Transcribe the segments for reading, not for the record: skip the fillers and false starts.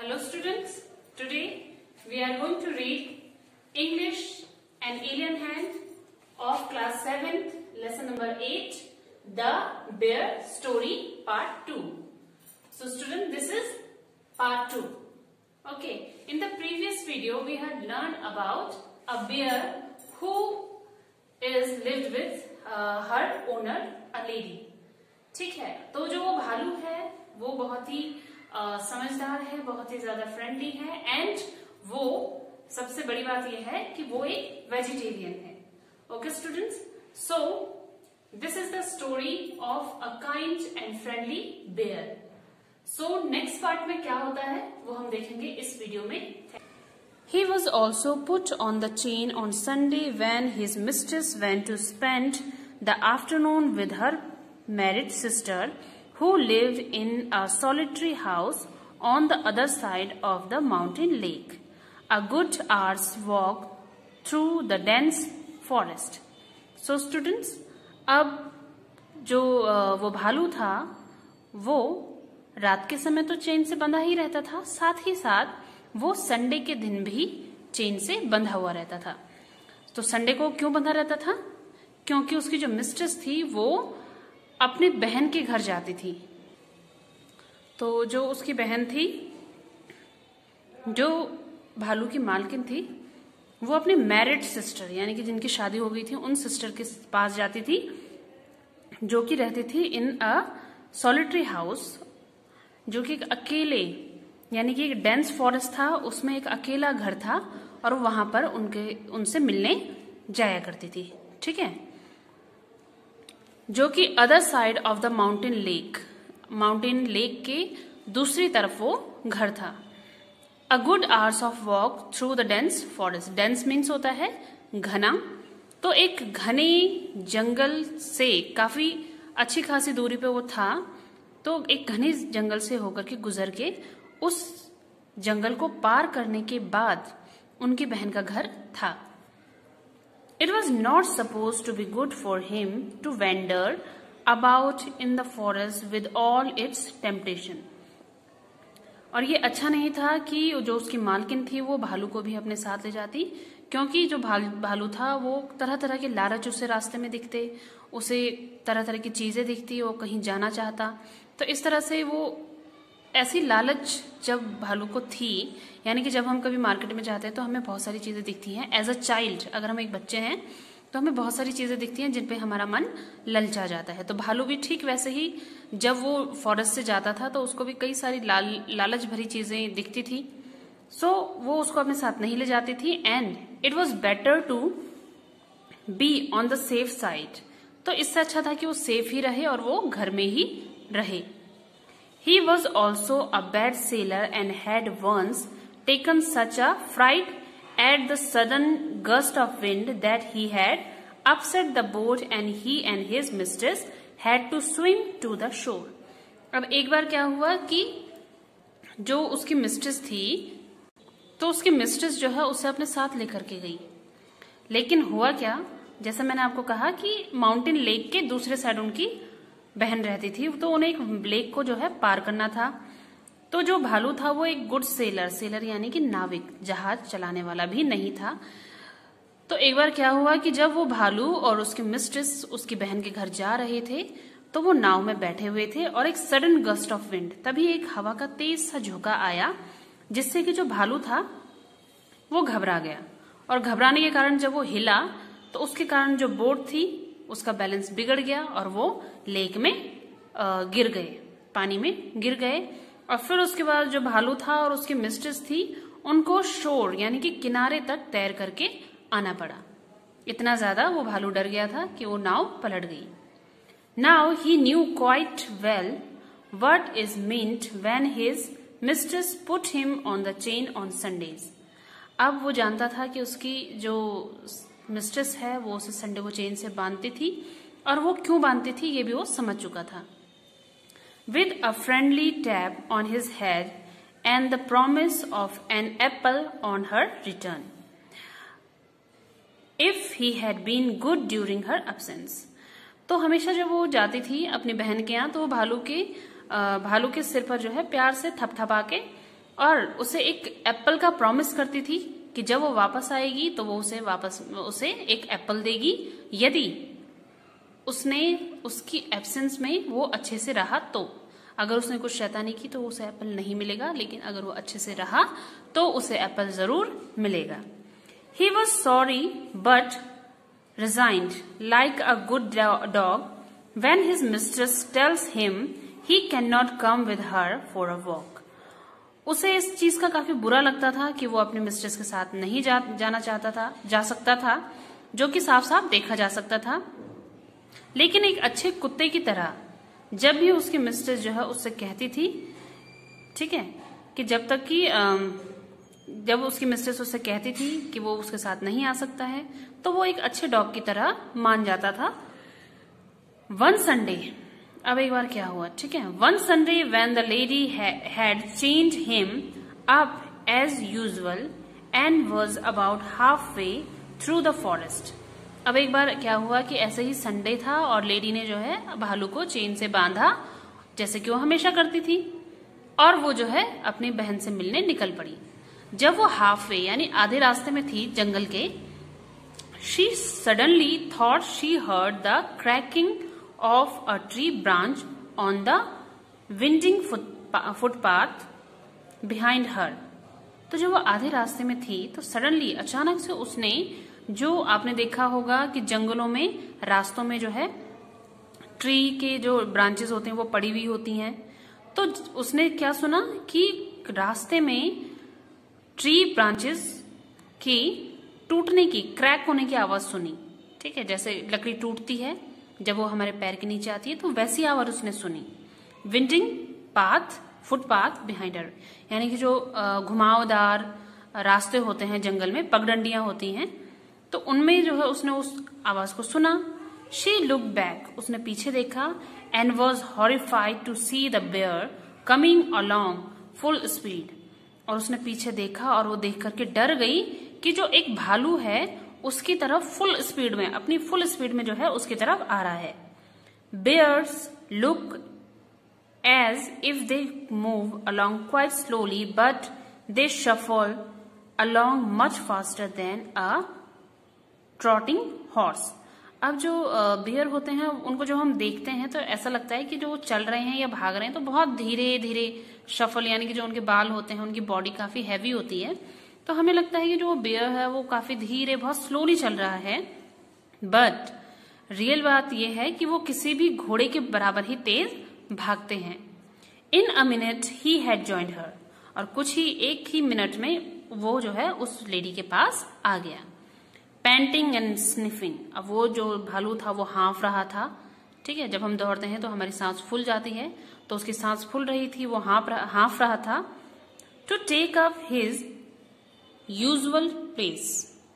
Hello students, today we are going to read English and Alien Hand of class 7th, lesson number 8, The Bear Story part 2. So student, this is part 2. Okay, in the previous video we had learned about a bear who is lived with her owner, a lady. ठीक है, तो जो वो भालू है वो बहुत ही समझदार है, बहुत ही ज्यादा फ्रेंडली है एंड वो सबसे बड़ी बात ये है कि वो एक वेजिटेरियन है. Okay students, so this is the story of a kind and friendly bear. So next part में क्या होता है वो हम देखेंगे इस वीडियो में. He was also put on the chain on Sunday when his mistress went to spend the afternoon with her married sister, who lived in a solitary house on the other side of the mountain lake, a good hour's walk through the dense forest. So students, अब जो वो भालू था वो रात के समय तो चेन से बंधा ही रहता था, साथ ही साथ वो संडे के दिन भी चेन से बंधा हुआ रहता था. तो संडे को क्यों बंधा रहता था? क्योंकि उसकी जो मिस्ट्रेस थी वो अपनी बहन के घर जाती थी. तो जो उसकी बहन थी, जो भालू की मालकिन थी, वो अपनी मैरिड सिस्टर यानी कि जिनकी शादी हो गई थी उन सिस्टर के पास जाती थी, जो कि रहती थी इन अ सॉलिटरी हाउस, जो कि एक अकेले यानी कि एक डेंस फॉरेस्ट था, उसमें एक अकेला घर था और वहां पर उनसे मिलने जाया करती थी. ठीक है, जो कि other side of the mountain lake के दूसरी तरफ वो घर था. A good hours of walk through the dense forest. Dense means होता है घना. तो एक घने जंगल से काफी अच्छी खासी दूरी पे वो था. तो एक घने जंगल से होकर के गुजर के उस जंगल को पार करने के बाद उनकी बहन का घर था. It was not supposed to be good for him to wander about in the forest with all its temptation. और ये अच्छा नहीं था कि जो उसकी मालकिन थी वो भालू को भी अपने साथ ले जाती, क्योंकि जो भालू था वो तरह तरह के लालच उसे रास्ते में दिखते, उसे तरह तरह की चीजें दिखती, वो कहीं जाना चाहता. तो इस तरह से वो ऐसी लालच जब भालू को थी, यानी कि जब हम कभी मार्केट में जाते हैं तो हमें बहुत सारी चीजें दिखती हैं. एज अ चाइल्ड, अगर हम एक बच्चे हैं तो हमें बहुत सारी चीजें दिखती हैं जिन पे हमारा मन ललचा जाता है. तो भालू भी ठीक वैसे ही जब वो फॉरेस्ट से जाता था तो उसको भी कई सारी लालच भरी चीजें दिखती थी. सो वो उसको अपने साथ नहीं ले जाती थी and it was better to be on the safe side. तो इससे अच्छा था कि वो सेफ ही रहे और वो घर में ही रहे. He was also a bad sailor and had once taken such a fright at the sudden gust of wind that he had upset the boat and he and his mistress had to swim to the shore. अब एक बार क्या हुआ कि जो उसकी mistress थी, तो उसकी मिस्ट्रेस जो है उसे अपने साथ लेकर के गई. लेकिन हुआ क्या, जैसे मैंने आपको कहा कि माउंटेन लेक के दूसरे साइड उनकी बहन रहती थी, तो उन्हें एक लेक को जो है पार करना था. तो जो भालू था वो एक गुड सेलर यानी कि नाविक, जहाज चलाने वाला भी नहीं था. तो एक बार क्या हुआ कि जब वो भालू और उसकी मिस्ट्रेस उसकी बहन के घर जा रहे थे तो वो नाव में बैठे हुए थे और एक सडन गस्ट ऑफ विंड, तभी एक हवा का तेज सा झोंका आया जिससे कि जो भालू था वो घबरा गया. और घबराने के कारण जब वो हिला तो उसके कारण जो बोट थी उसका बैलेंस बिगड़ गया और वो लेक में गिर गए, पानी में गिर गए. और फिर उसके बाद जो भालू था और उसकी मिस्ट्रेस थी उनको शोर यानी कि किनारे तक तैर करके आना पड़ा. इतना ज्यादा वो भालू डर गया था कि वो नाव पलट गई. Now he knew quite well what is meant when his mistress put him on the chain on Sundays. अब वो जानता था कि उसकी जो मिस्ट्रेस है वो उसे संडे को चेन से बांधती थी, और वो क्यों बांधती थी ये भी वो समझ चुका था. With a friendly tap on his head and the promise of an apple on her return, if he had been good during her absence. तो हमेशा जब वो जाती थी अपनी बहन के यहाँ तो वो भालू के सिर पर जो है प्यार से थपथपा के और उसे एक एप्पल का प्रॉमिस करती थी कि जब वो वापस आएगी तो वो उसे एक एप्पल देगी यदि उसने उसकी एब्सेंस में वो अच्छे से रहा तो। अगर उसने कुछ शैतानी की तो उसे एप्पल नहीं मिलेगा, लेकिन अगर वो अच्छे से रहा तो उसे एप्पल जरूर मिलेगा। He was sorry but resigned, like a good dog, when his mistress tells him he cannot come with her for a walk. उसे इस चीज का काफी बुरा लगता था कि वो अपनी मिस्ट्रेस के साथ नहीं जाना चाहता था, जा सकता था, जो कि साफ साफ देखा जा सकता था। लेकिन एक अच्छे कुत्ते की तरह जब भी उसकी मिस्ट्रेस जो है उससे कहती थी, ठीक है, कि जब उसकी मिस्ट्रेस उससे कहती थी कि वो उसके साथ नहीं आ सकता है तो वो एक अच्छे डॉग की तरह मान जाता था। वन संडे, अब एक बार क्या हुआ, ठीक है, one Sunday when the lady had changed him up as usual and was about half way through the forest. अब एक बार क्या हुआ कि ऐसे ही संडे था और लेडी ने जो है भालू को चेन से बांधा जैसे कि वो हमेशा करती थी, और वो जो है अपनी बहन से मिलने निकल पड़ी। जब वो हाफ वे यानी आधे रास्ते में थी जंगल के, she suddenly thought she heard the cracking of a tree branch on the winding footpath behind her. तो जब वो आधे रास्ते में थी तो सडनली अचानक से उसने, जो आपने देखा होगा कि जंगलों में रास्तों में जो है ट्री के जो ब्रांचेस होते हैं वो पड़ी हुई होती हैं, तो उसने क्या सुना कि रास्ते में ट्री ब्रांचेस की टूटने की, क्रैक होने की आवाज सुनी। ठीक है, जैसे लकड़ी टूटती है जब वो हमारे पैर के नीचे आती है तो वैसी आवाज उसने सुनी। Winding path footpath behind her, यानी कि जो घुमावदार रास्ते होते हैं जंगल में, पगडंडियां होती हैं, तो उनमें जो है उसने उस आवाज को सुना। शी लुक बैक, उसने पीछे देखा, and was horrified to see the bear coming along full speed. और उसने पीछे देखा और वो देख करके डर गई कि जो एक भालू है उसकी तरफ फुल स्पीड में, अपनी फुल स्पीड में जो है उसकी तरफ आ रहा है। Bears look as if they move along quite slowly but they shuffle along much faster than a trotting horse. अब जो बियर होते हैं उनको जो हम देखते हैं तो ऐसा लगता है कि जो वो चल रहे हैं या भाग रहे हैं तो बहुत धीरे धीरे शफल, यानी कि जो उनके बाल होते हैं उनकी बॉडी काफी हैवी होती है, तो हमें लगता है कि जो बियर है वो काफी धीरे, बहुत स्लोली चल रहा है। बट रियल बात यह है कि वो किसी भी घोड़े के बराबर ही तेज भागते हैं। In a minute he had joined her, और कुछ ही एक ही मिनट में वो जो है उस लेडी के पास आ गया। पैंटिंग एंड स्निफिंग, अब वो जो भालू था वो हाँफ रहा था। ठीक है, जब हम दौड़ते हैं तो हमारी सांस फूल जाती है, तो उसकी सांस फूल रही थी, वो हाँफ रहा था। To take up his usual place.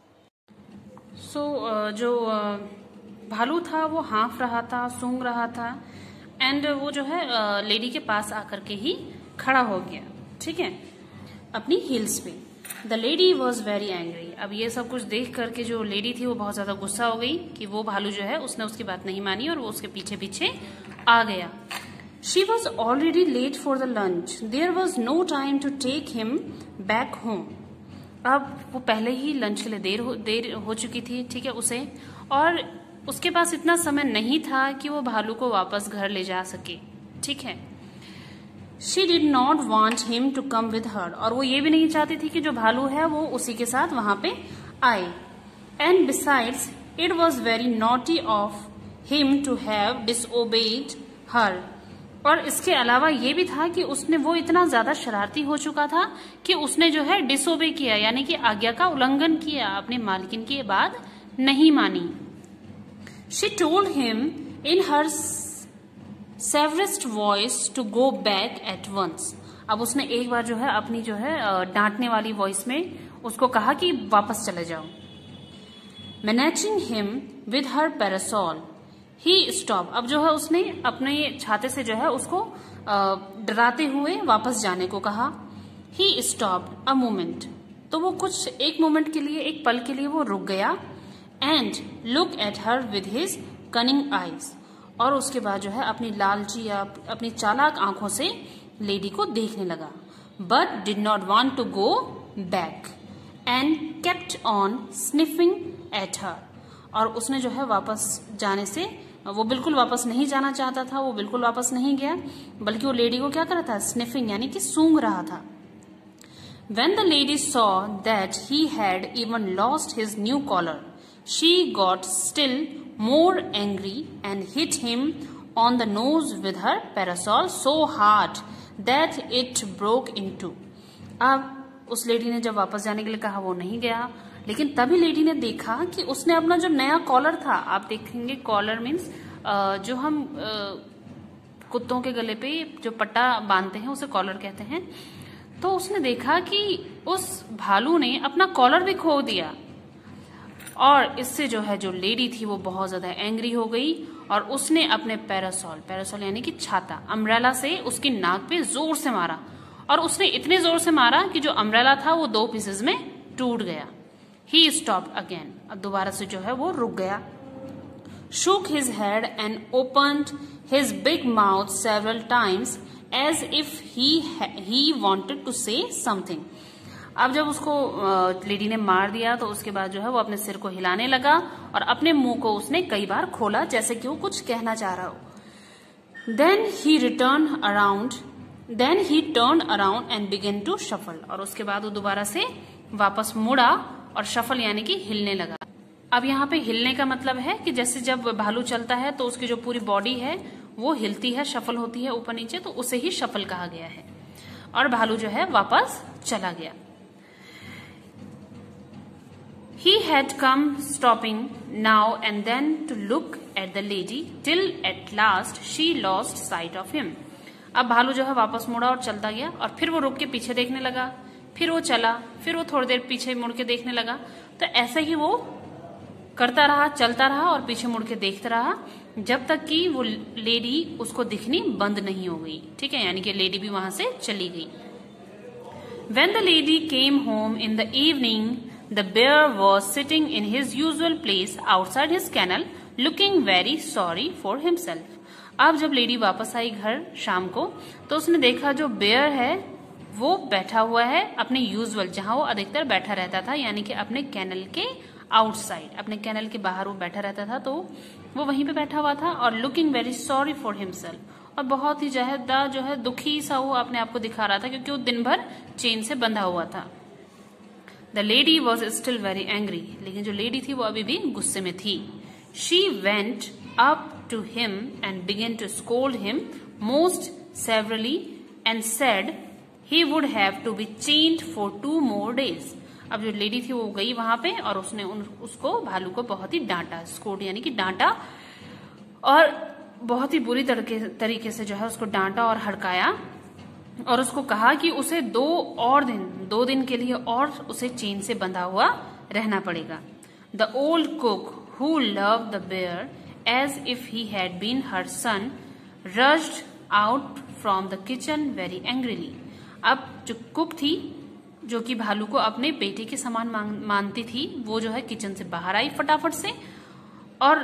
So जो भालू था वो हाँफ रहा था, सूंघ रहा था, एंड वो जो है लेडी के पास आकर के ही खड़ा हो गया। ठीक है, अपनी हील्स पे। The lady was very angry. अब ये सब कुछ देख करके जो लेडी थी वो बहुत ज्यादा गुस्सा हो गई कि वो भालू जो है उसने उसकी बात नहीं मानी और वो उसके पीछे पीछे आ गया। She was already late for the lunch, there was no time to take him back home. अब वो पहले ही लंच के लिए देर हो चुकी थी, ठीक है उसे, और उसके पास इतना समय नहीं था कि वो भालू को वापस घर ले जा सके। ठीक है, she did not want him to come with her, और वो ये भी नहीं चाहती थी कि जो भालू है वो उसी के साथ वहां पे आए। And besides it was very naughty of him to have disobeyed her, और इसके अलावा ये भी था कि वो इतना ज्यादा शरारती हो चुका था कि उसने जो है डिसओबे किया, यानी कि आज्ञा का उल्लंघन किया, अपने मालकिन की बात नहीं मानी। She told him in her severest voice to go back at once. अब उसने एक बार जो है अपनी जो है डांटने वाली वॉइस में उसको कहा कि वापस चले जाओ। Managing him with her parasol he stop. अब जो है उसने अपने छाते से जो है उसको डराते हुए वापस जाने को कहा। ही स्टॉप अ मोमेंट, तो वो कुछ एक मोमेंट के लिए, एक पल के लिए वो रुक गया। And look at her with his cunning eyes, और उसके बाद जो है अपनी लालची या अपनी चालाक आंखों से लेडी को देखने लगा। but did not want to go back and kept on sniffing at her. और उसने जो है वापस जाने से, वो बिल्कुल वापस नहीं जाना चाहता था, वो बिल्कुल वापस नहीं गया, बल्कि वो लेडी को क्या कर रहा था, स्निफिंग यानी कि सूंघ रहा था. When the lady saw that he had even lost his new collar, she got still more angry and hit him on the nose with her parasol so hard that it broke in two. अब उस lady ने जब वापस जाने के लिए कहा, वो नहीं गया, लेकिन तभी लेडी ने देखा कि उसने अपना जो नया कॉलर था, आप देखेंगे कॉलर मीन्स जो हम कुत्तों के गले पे जो पट्टा बांधते हैं उसे कॉलर कहते हैं. तो उसने देखा कि उस भालू ने अपना कॉलर भी खो दिया, और इससे जो है जो लेडी थी वो बहुत ज्यादा एंग्री हो गई, और उसने अपने पैरासॉल यानी कि छाता, अम्ब्रेला से उसकी नाक पे जोर से मारा, और उसने इतने जोर से मारा कि जो अम्ब्रेला था वो 2 पीसेस में टूट गया. He stopped again. अब दोबारा से जो है वो रुक गया. Shook his head and opened his big mouth several times as if he wanted to say something. अब जब उसको लेडी ने मार दिया तो उसके बाद जो है वो अपने सिर को हिलाने लगा, और अपने मुंह को उसने कई बार खोला जैसे कि वो कुछ कहना चाह रहा हो. Then he turned around and began to shuffle. और उसके बाद वो दोबारा से वापस मुड़ा और शफल यानी कि हिलने लगा. अब यहाँ पे हिलने का मतलब है कि जैसे जब भालू चलता है तो उसकी जो पूरी बॉडी है वो हिलती है, शफल होती है ऊपर नीचे, तो उसे ही शफल कहा गया है. और भालू जो है वापस चला गया. He had come stopping now and then to look at the lady till at last she lost sight of him. अब भालू जो है वापस मुड़ा और चलता गया, और फिर वो रुक के पीछे देखने लगा, फिर वो चला, फिर वो थोड़ी देर पीछे मुड़ के देखने लगा. तो ऐसे ही वो करता रहा, चलता रहा और पीछे मुड़ के देखता रहा, जब तक कि वो लेडी उसको दिखनी बंद नहीं हो गई. ठीक है, यानी कि लेडी भी वहां से चली गई. When the lady came home in the evening, the bear was sitting in his usual place outside his kennel, looking very sorry for himself. अब जब लेडी वापस आई घर शाम को, तो उसने देखा जो बेयर है वो बैठा हुआ है अपने यूजुअल, जहां वो अधिकतर बैठा रहता था, यानी कि अपने कैनल के आउटसाइड, अपने कैनल के बाहर वो बैठा रहता था, तो वो वहीं पे बैठा हुआ था. और looking very sorry for himself, और बहुत ही जो है दुखी सा वो अपने आप को दिखा रहा था, क्योंकि वो दिन भर चेन से बंधा हुआ था. The lady was still very angry, लेकिन जो लेडी थी वो अभी भी गुस्से में थी. She went up to him and began to scold him most severely and said he would have to be chained for 2 more days. अब जो लेडी थी वो गई वहां पे और उसने उसको भालू को बहुत ही डांटा, स्कोल्ड यानी कि डांटा, और बहुत ही बुरी तरीके से जो है उसको डांटा और हड़काया, और उसको कहा कि उसे 2 दिन के लिए और उसे चेन से बंधा हुआ रहना पड़ेगा. The old cook who loved the bear as if he had been her son rushed out from the kitchen very angrily. अब जो कुक थी, जो कि भालू को अपने बेटे के समान मानती थी, वो जो है किचन से बाहर आई फटाफट से, और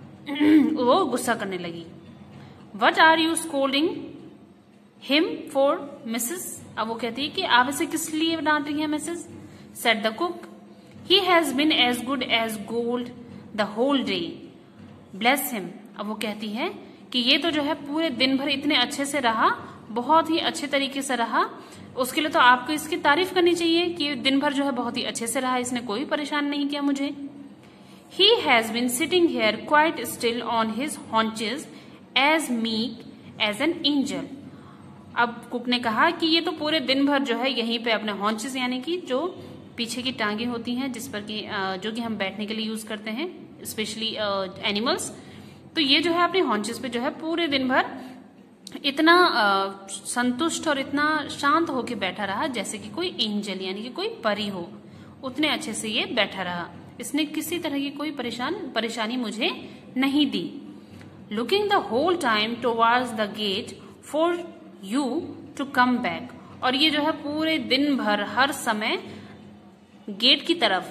वो गुस्सा करने लगी. What are you scolding him for missus? अब वो कहती है कि आप इसे किस लिए डांट रही हैं missus? Said the cook. He has been as good as gold the whole day, bless him. अब वो कहती है कि ये तो जो है पूरे दिन भर इतने अच्छे से रहा, बहुत ही अच्छे तरीके से रहा, उसके लिए तो आपको इसकी तारीफ करनी चाहिए कि दिन भर जो है बहुत ही अच्छे से रहा, इसने कोई परेशान नहीं किया मुझे. He has been sitting here quite still on his haunches as meek as an angel. अब कुक ने कहा कि ये तो पूरे दिन भर जो है यहीं पे अपने haunches यानी कि जो पीछे की टांगे होती हैं जिस पर कि जो कि हम बैठने के लिए यूज करते हैं स्पेशली एनिमल्स, तो ये जो है अपने haunches पे जो है पूरे दिन भर इतना संतुष्ट और इतना शांत होके बैठा रहा जैसे कि कोई एंजल यानी कि कोई परी हो, उतने अच्छे से ये बैठा रहा, इसने किसी तरह की कोई परेशानी मुझे नहीं दी. Looking the whole time towards the gate for you to come back. और ये जो है पूरे दिन भर हर समय गेट की तरफ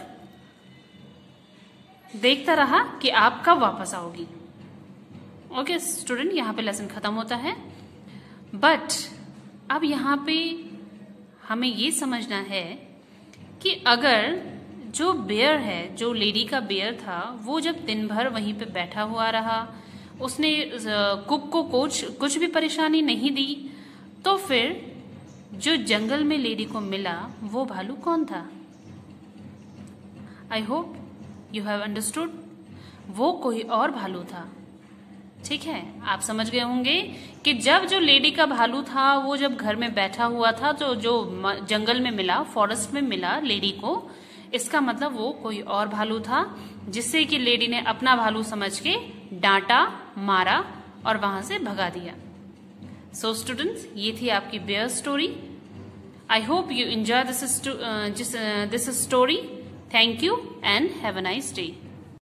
देखता रहा कि आप कब वापस आओगी. ओके स्टूडेंट, यहाँ पे लेसन खत्म होता है. बट अब यहाँ पे हमें ये समझना है कि अगर जो बेयर है, जो लेडी का बेयर था, वो जब दिन भर वहीं पे बैठा हुआ रहा, उसने कुक को कुछ भी परेशानी नहीं दी, तो फिर जो जंगल में लेडी को मिला वो भालू कौन था? I hope you have understood. वो कोई और भालू था। ठीक है, आप समझ गए होंगे कि जब जो लेडी का भालू था वो जब घर में बैठा हुआ था, तो जो जंगल में मिला, फॉरेस्ट में मिला लेडी को, इसका मतलब वो कोई और भालू था, जिससे कि लेडी ने अपना भालू समझ के डांटा, मारा और वहां से भगा दिया। सो स्टूडेंट्स, ये थी आपकी bear story. I hope you enjoy this story. Thank you and have a nice day.